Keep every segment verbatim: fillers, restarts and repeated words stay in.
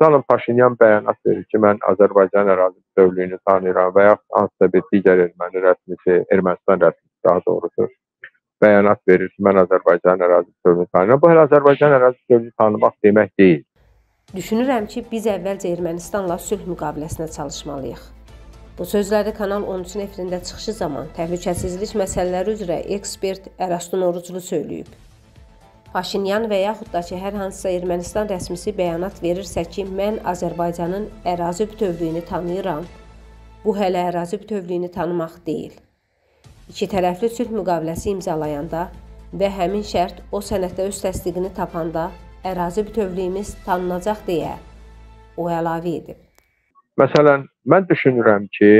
Tutalım Paşinyan bəyanat verir ki, mən Azərbaycan ərazi bütövlüyünü tanıyıram və yaxud hansısa bir digər erməni rəsmisi, Ermənistan rəsmisi daha doğrusu bəyanat verir ki, mən Azərbaycan ərazi bütövlüyünü tanıyıram. Bu hələ Azərbaycan ərazi bütövlüyünü tanımaq demək deyil. Düşünürəm ki, biz əvvəlcə Ermənistanla sülh müqaviləsinə çalışmalıyıq. Bu sözləri Kanal on üçün efirində çıxışı zaman təhlükəsizlik məsələləri üzrə ekspert Ərəstun Oruclu söyləyib. Paşinyan və yaxud da ki, hər hansısa Ermənistan rəsmisi bəyanat verirsə ki, mən Azərbaycanın ərazi bütövlüyünü tanıyıram, bu hələ ərazi bütövlüyünü tanımaq deyil. İki tərəfli sülh müqaviləsi imzalayanda və həmin şərt o sənəddə öz təsdiqini tapanda ərazi bütövlüyümüz tanınacaq deyə o əlavə edib. Məsələn, mən düşünürəm ki,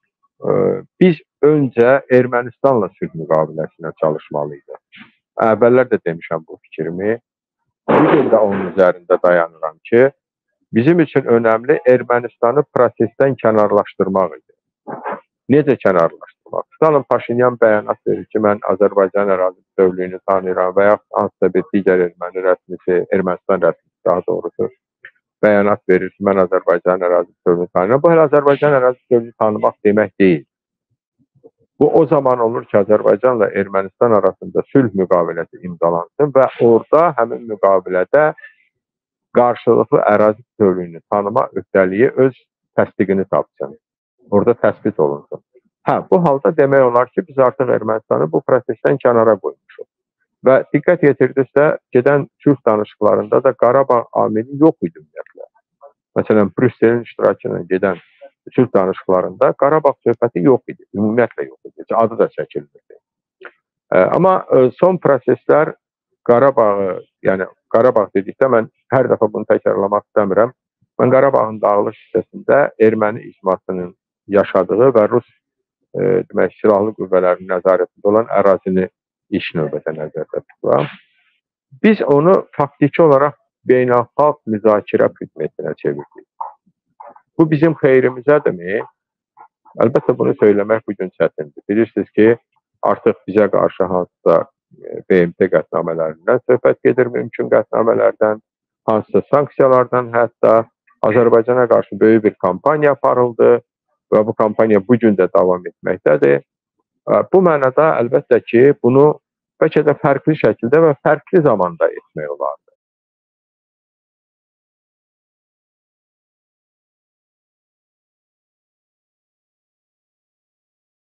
biz öncə Ermənistanla sülh müqaviləsinə çalışmalıyıq. Əvvəllər də demişəm bu fikrimi. Bugün də onun üzərində dayanıram ki, bizim üçün önəmli Ermənistanı prosesdən kənarlaşdırmaq idi. Necə kənarlaşdırmaq? Tutalım Paşinyan bəyanat verir ki, mən Azərbaycan ərazi bütövlüyünü tanıyıram və yaxud hansısa bir digər erməni rəsmisi, Ermənistan rəsmisi daha doğrusu bəyanat verir ki, mən Azərbaycan ərazi bütövlüyünü tanıyıram. Bu hələ Azərbaycan ərazi bütövlüyünü tanımaq demək deyil. Bu o zaman olur ki, Azərbaycanla Ermənistan arasında sülh müqaviləsi imzalansın və orada həmin müqavilədə qarşılıqlı ərazi bütövlüyünü tanıma öhdəliyi öz təsdiqini tapsın. Orada təsbit olunsun. Hə, bu halda demək olar ki, biz artıq Ermənistanı bu prosesdən kənara qoymuşuq. Və diqqət yetirdiksə, gedən sülh danışıqlarında da Qarabağ amili yox idi ümumiyyətlə. Məsələn, Brüsselin iştirakı ilə gedən sülh danışıqlarında Qarabağ söhbəti yox idi, ümumiyyətlə yox idi, adı da çəkilmirdi. Amma son proseslər Qarabağı, yəni Qarabağ dedikdə mən hər dəfə bunu təkrarlamaq istəmirəm. Mən Qarabağın dağlıq hissəsində erməni icmasının yaşadığı və Rus demək, silahlı qüvvələrin nəzarətində olan ərazini iş növbədə nəzərdə tuturam. Biz onu faktiki olaraq beynəlxalq müzakirə predmetinə çevirdik. Bu bizim xeyrimizədirmi? Əlbəttə bunu söyləmək bugün çətindir. Bilirsiniz ki, artıq bizə qarşı hansısa B M T qətnamələrindən söhbət gedir, mümkün qətnamələrdən, hansısa sanksiyalardan, hətta Azərbaycana qarşı böyük bir kampaniya aparıldı və bu kampaniya bugün də davam etməkdədir. Bu mənada əlbəttə ki, bunu bəlkə də fərqli şəkildə və fərqli zamanda etmək olar.